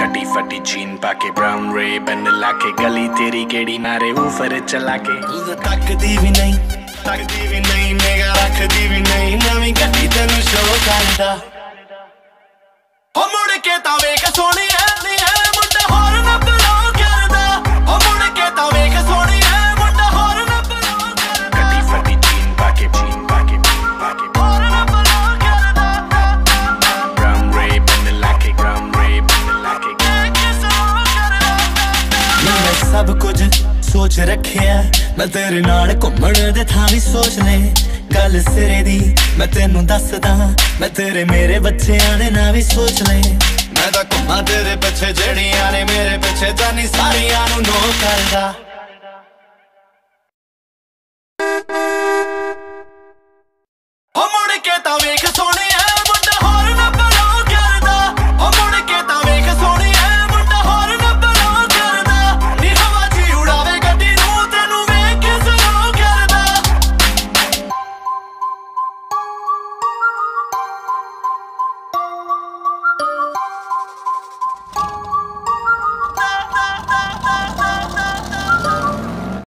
कटी फटी जीन पाके ब्राउन रे बन लाके गली तेरी केड़ी मारे ऊपर चला के तकदी भी नहीं निगाह रखदी भी नहीं नवीं गड्डी तेनू शो करदा हो मुड़ के तां वेख सोहणिया मुंडा होर ना बलो करदा हो मुड़ के तां वेख सोहणिया मुंडा होर ना बलो करदा कटी फटी जीन पाके होर ना बलो करदा ब्राउन रे बन लाके मैं सब कुछ सोच रखिया मैं तेरे नाल घुम्मण दे थां भी सोच ले गल सिरे दी मैं तेनू दसदा मैं तेरे मेरे बच्चेआं दे नां भी सोच ले मैं तां घुम्मां तेरे पिछे जेड़ियां ने मेरे पिछे जानी सारियां नू नो करदा